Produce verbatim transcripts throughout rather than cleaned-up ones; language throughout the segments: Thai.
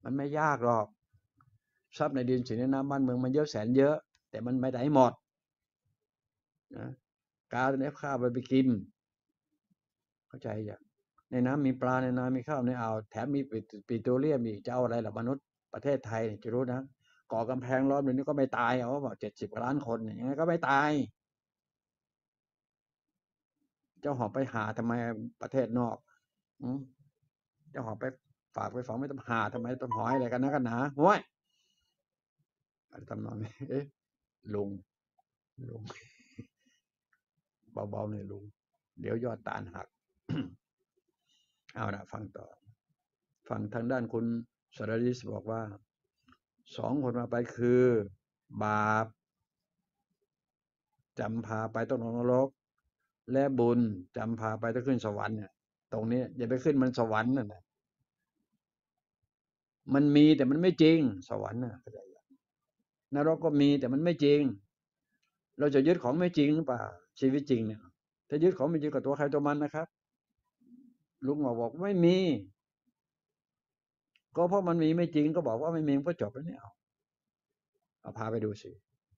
มันไม่ยากหรอกทรัพย์ในดินสินในน้ำบ้านเมืองมันเยอะแสนเยอะแต่มันไม่ได้หมดนะกาตัวนี้ข้าวไปไปกินเข้าใจอย่างในน้ำมีปลาในน้ำมีข้าวในอ่าวแถมมีปิโตรเลียมอีกจะเอาอะไรล่ะมนุษย์ประเทศไทยจะรู้นะก่อกำแพงล้อมเดี๋ยวนี้ก็ไม่ตายเอาบอกเจ็ดสิบล้านคนอย่างนี้ก็ไม่ตายเจ้าหอบไปหาทำไมประเทศนอกอืมเจ้าหอบไปฝากไปฝังไม่ต้องหาทำไมต้องหอยอะไรกันนะกันหนาห้วยอะไรทำนองนี้เอ๊ะลุงลุงเบาๆหน่อยลุงเดี๋ยวยอดตาลหัก เอาละฟังต่อฟังทางด้านคุณสรดิสบอกว่าสองคนมาไปคือบาปจำพาไปต้องลงนรกและบุญจำพาไปต้องขึ้นสวรรค์เนี่ยตรงนี้อย่าไปขึ้นมันสวรรค์นั่นแหละมันมีแต่มันไม่จริงสวรรค์น่ะนรกก็มีแต่มันไม่จริงเราจะยึดของไม่จริงหรือเปล่าชีวิตจริงเนี่ยถ้ายึดของไม่จริงกับตัวใครตัวมันนะครับลุงหมอบอกไม่มีก็เพราะมันมีไม่จริงก็บอกว่าไม่มีก็จบแล้วเนี่ยเอาเอาพาไปดูสิ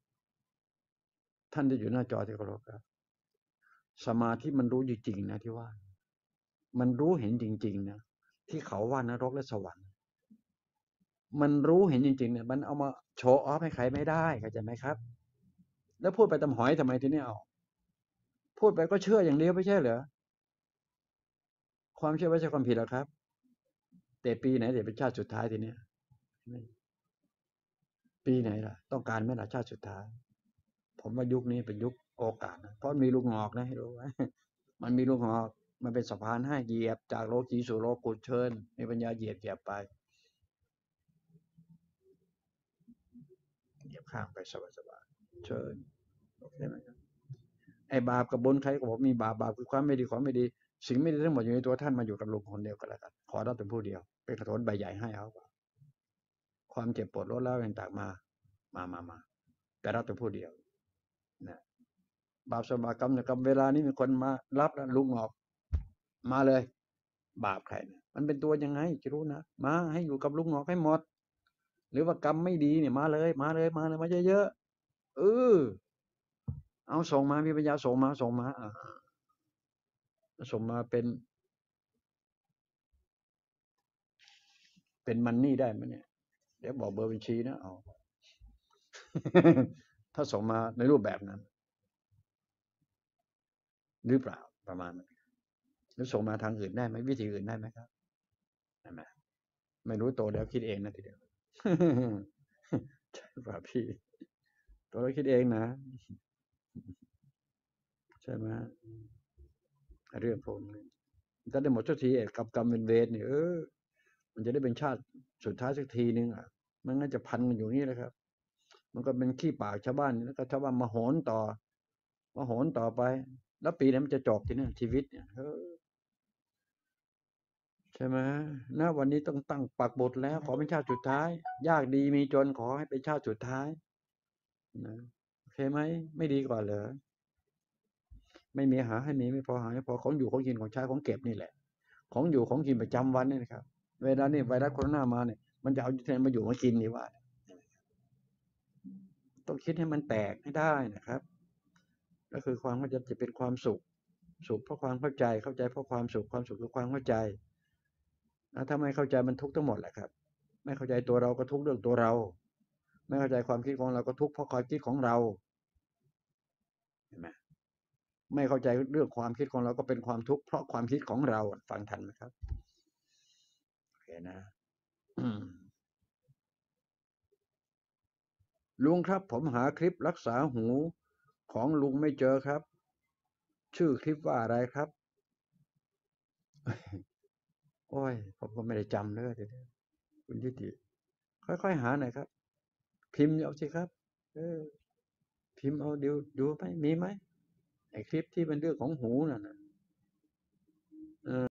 ท่านที่อยู่หน้าจอที่เคารพครับสมาธิมันรู้จริงๆนะที่ว่ามันรู้เห็นจริงๆนะที่เขาว่านรกและสวรรค์มันรู้เห็นจริงๆเนี่ยมันเอามาโชว์ออฟให้ใครไม่ได้เข้าใจไหมครับแล้วพูดไปตำหอยทำไมทีนี้เอาพูดไปก็เชื่ออย่างเดียวไม่ใช่เหรอความเชื่อไม่ใช่ความผิดหรอกครับแต่ปีไหนเดี๋ยวเป็นชาติสุดท้ายทีเนี้ยปีไหนล่ะต้องการไหมล่ะชาติสุดท้ายผมว่ายุคนี้เป็นยุคโอกาสนะเพราะมีลูกงอกนะให้รู้ไว้มันมีลูกงอกมันเป็นสะพานให้เหยียบจากโลกีสู่โลกุตเชิญมีปัญญาเหยียบเหยียบไปเหยียบข้างไปสบายๆเชิญโอเคไหมครับไอ้บาปกับบุญใครก็บอกมีบาปบาปคือความไม่ดีความไม่ดีสิ่งไม่ดีทั้งหมดอยู่ในตัวท่านมาอยู่กับลุงคนเดียวก็แล้วกันขอรับเป็นผู้เดียวเป็นกระโถนใบใหญ่ให้เอาความเจ็บปวดลดแล้วต่างๆมามามามาแต่รับเป็นผู้เดียวนะบาปสมากรรมเนี่ยกรรมเวลานี้มีคนมารับแล้วลุงออกมาเลยบาปใครเนี่ยมันเป็นตัวยังไงจะรู้นะมาให้อยู่กับลุงออกให้หมดหรือว่ากรรมไม่ดีเนี่ยมาเลยมาเลยมาเลยมาเยอะๆเออเอาส่งมามีปัญญาส่งมาส่งมาอ่าส่งมาเป็นเป็นมันนี่ได้ไหมเนี่ยเดี๋ยวบอกเบอร์บัญชีนะเอาถ้าส่งมาในรูปแบบนั้นหรือเปล่าประมาณนั้นหรือส่งมาทางอื่นได้ไหมวิธีอื่นได้ไหมครับได้ไหมไม่รู้โตแล้วคิดเองนะทีเดียวใช่ป่ะพี่โตแล้วคิดเองนะใช่ไหมเรื่องพวกนี้จะได้หมดสักทีกับกรรมเป็นเวรเนี่ยเออมันจะได้เป็นชาติสุดท้ายสักทีนึงอ่ะมันงั้นจะพันกันอยู่นี่แหละครับมันก็เป็นขี้ปากชาวบ้านแล้วก็ชาวบ้านมาโหนต่อมาโหนต่อไปแล้วปีไหนมันจะจบทีนี้ชีวิตเนี่ยใช่ไหมณวันนี้ต้องตั้งปักบทแล้วขอเป็นชาติสุดท้ายยากดีมีจนขอให้เป็นชาติสุดท้ายนะโอเคไหมไม่ดีกว่าเหรอไม่มีหาให้มีไม่พอหาไม่พอของอยู่ของกินของใช้ของเก็บนี่แหละของอยู่ของกินประจำวันนี่นะครับเวลานี่ไวรัสโคโรนามาเนี่ยมันจะเอาที่ไหนมาอยู่มากินนี่ว่าต้องคิดให้มันแตกให้ได้นะครับก็คือความเข้าใจจะเป็นความสุขสุขเพราะความเข้าใจเข้าใจเพราะความสุขความสุขคือความเข้าใจแล้วถ้าไม่เข้าใจมันทุกข์ทั้งหมดแหละครับไม่เข้าใจตัวเราก็ทุกข์เรื่องตัวเราไม่เข้าใจความคิดของเราก็ทุกข์เพราะความคิดของเราเห็นไหมไม่เข้าใจเรื่องความคิดของเราก็เป็นความทุกข์เพราะความคิดของเราฟังทันไหมครับโอเคนะลุงครับผมหาคลิปรักษาหูของลุงไม่เจอครับชื่อคลิปว่าอะไรครับโอ้ยผมก็ไม่ได้จำเลยเดี๋ยวคุณทิติค่อยๆหาหน่อยครับพิมพ์เอาสิครับเออพิมพ์เอาดูดูไหมมีไหมไอ้คลิปที่เป็นเรื่องของหูน่ะนะเออ